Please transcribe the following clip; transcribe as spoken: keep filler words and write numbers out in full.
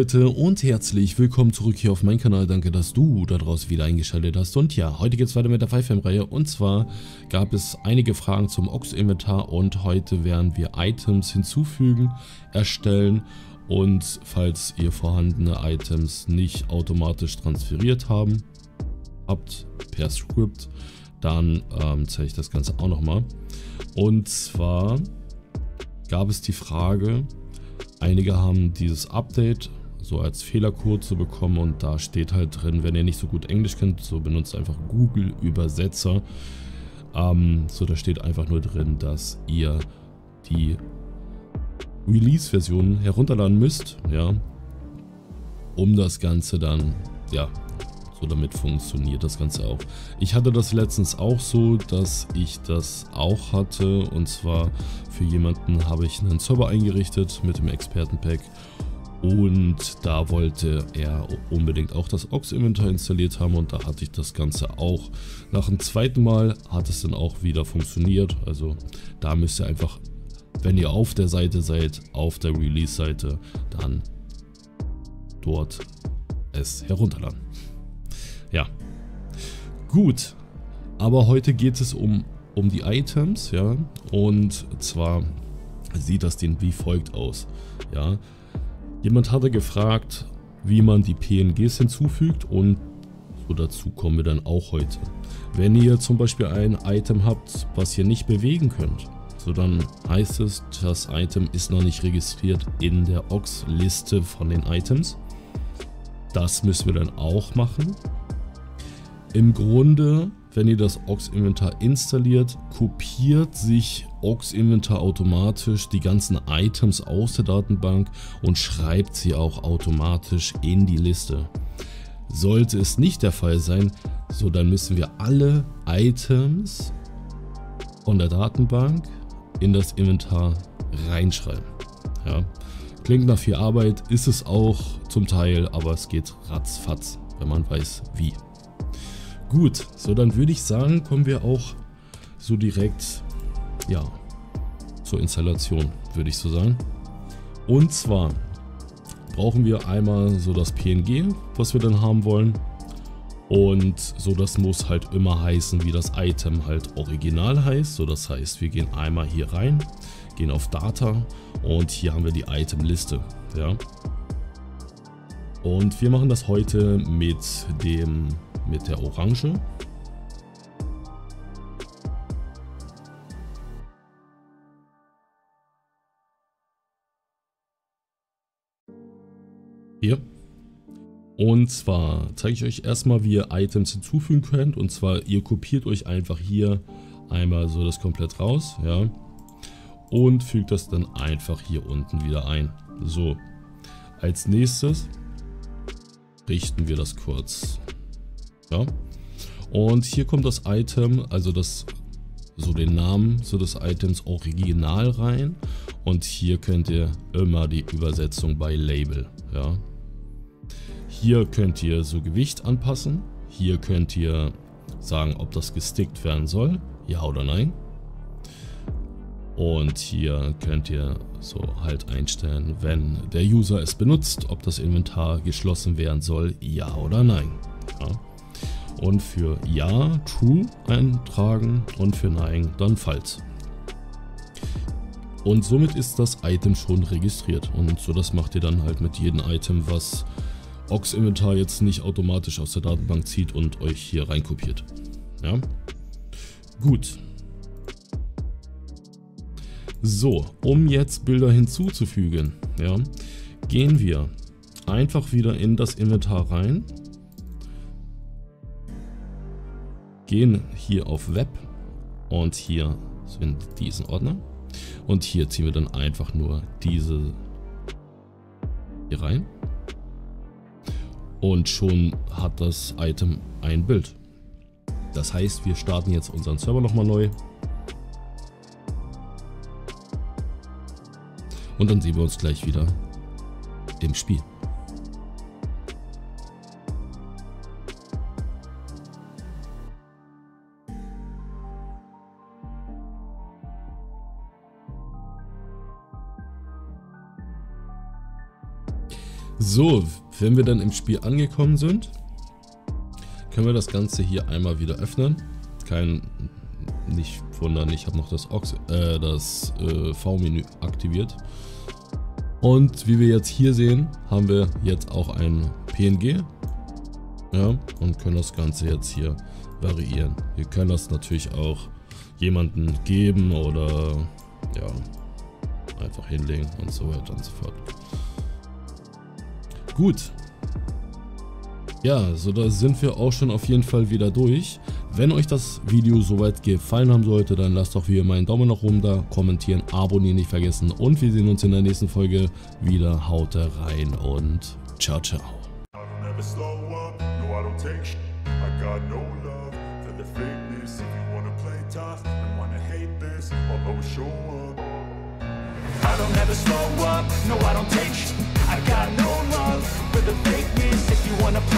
Leute und herzlich willkommen zurück hier auf meinem Kanal. Danke, dass du da draußen wieder eingeschaltet hast. Und ja, heute geht es weiter mit der five M-Reihe. Und zwar gab es einige Fragen zum Ox-Inventar und heute werden wir Items hinzufügen, erstellen. Und falls ihr vorhandene Items nicht automatisch transferiert haben, habt per Script, dann ähm, zeige ich das Ganze auch nochmal. Und zwar gab es die Frage, einige haben dieses Update so als Fehlercode zu bekommen und da steht halt drin, wenn ihr nicht so gut Englisch könnt, so benutzt einfach Google Übersetzer. Ähm, so da steht einfach nur drin, dass ihr die Release-Version herunterladen müsst, ja, um das Ganze dann, ja, so damit funktioniert das Ganze auch. Ich hatte das letztens auch so, dass ich das auch hatte, und zwar für jemanden habe ich einen Server eingerichtet mit dem Expertenpack und da wollte er unbedingt auch das Ox-Inventar installiert haben und da hatte ich das Ganze auch. Nach dem zweiten Mal hat es dann auch wieder funktioniert, also da müsst ihr einfach, wenn ihr auf der Seite seid, auf der Release-Seite, dann dort es herunterladen. Ja, gut, aber heute geht es um, um die Items, ja, und zwar sieht das Ding wie folgt aus, ja. Jemand hatte gefragt, wie man die P N Gs hinzufügt und so dazu kommen wir dann auch heute. Wenn ihr zum Beispiel ein Item habt, was ihr nicht bewegen könnt, so dann heißt es, das Item ist noch nicht registriert in der Ox-Liste von den Items. Das müssen wir dann auch machen. Im Grunde, wenn ihr das Ox-Inventar installiert, kopiert sich Ox-Inventar automatisch die ganzen Items aus der Datenbank und schreibt sie auch automatisch in die Liste. Sollte es nicht der Fall sein, so dann müssen wir alle Items von der Datenbank in das Inventar reinschreiben. Ja. Klingt nach viel Arbeit, ist es auch zum Teil, aber es geht ratzfatz, wenn man weiß wie. Gut, so dann würde ich sagen, kommen wir auch so direkt, ja, zur Installation, würde ich so sagen. Und zwar brauchen wir einmal so das P N G, was wir dann haben wollen. Und so, das muss halt immer heißen, wie das Item halt original heißt. So, das heißt, wir gehen einmal hier rein, gehen auf Data und hier haben wir die Itemliste, ja. Und wir machen das heute mit dem mit der Orange. Hier. Und zwar zeige ich euch erstmal, wie ihr Items hinzufügen könnt. Und zwar, ihr kopiert euch einfach hier einmal so das komplett raus, ja. Und fügt das dann einfach hier unten wieder ein. So. Als nächstes richten wir das kurz. Ja. Und hier kommt das Item, also das, so den Namen so des Items original rein. Und hier könnt ihr immer die Übersetzung bei Label, ja. Hier könnt ihr so Gewicht anpassen. Hier könnt ihr sagen, ob das gestickt werden soll, ja oder nein. Und hier könnt ihr so halt einstellen, wenn der User es benutzt, ob das Inventar geschlossen werden soll, ja oder nein. Ja. Und für ja, true eintragen und für nein, dann false. Und somit ist das Item schon registriert. Und so das macht ihr dann halt mit jedem Item, was Ox-Inventar jetzt nicht automatisch aus der Datenbank zieht und euch hier reinkopiert. Ja, gut. So, um jetzt Bilder hinzuzufügen, ja, gehen wir einfach wieder in das Inventar rein. Gehen hier auf Web und hier sind diesen Ordner und hier ziehen wir dann einfach nur diese hier rein und schon hat das Item ein Bild. Das heißt, wir starten jetzt unseren Server nochmal neu und dann sehen wir uns gleich wieder im Spiel. So, wenn wir dann im Spiel angekommen sind, können wir das Ganze hier einmal wieder öffnen. Kein, nicht wundern, ich habe noch das, äh, das äh, V-Menü aktiviert. Und wie wir jetzt hier sehen, haben wir jetzt auch ein P N G. Ja, und können das Ganze jetzt hier variieren. Wir können das natürlich auch jemanden geben oder ja, einfach hinlegen und so weiter und so fort. Gut. Ja, so da sind wir auch schon auf jeden Fall wieder durch. Wenn euch das Video soweit gefallen haben sollte, dann lasst doch wie immer einen Daumen nach oben da, kommentieren, abonnieren nicht vergessen und wir sehen uns in der nächsten Folge wieder. Haut rein und ciao, ciao. I don't ever slow up, no I don't take sh I got no love for the fakeness. If you wanna play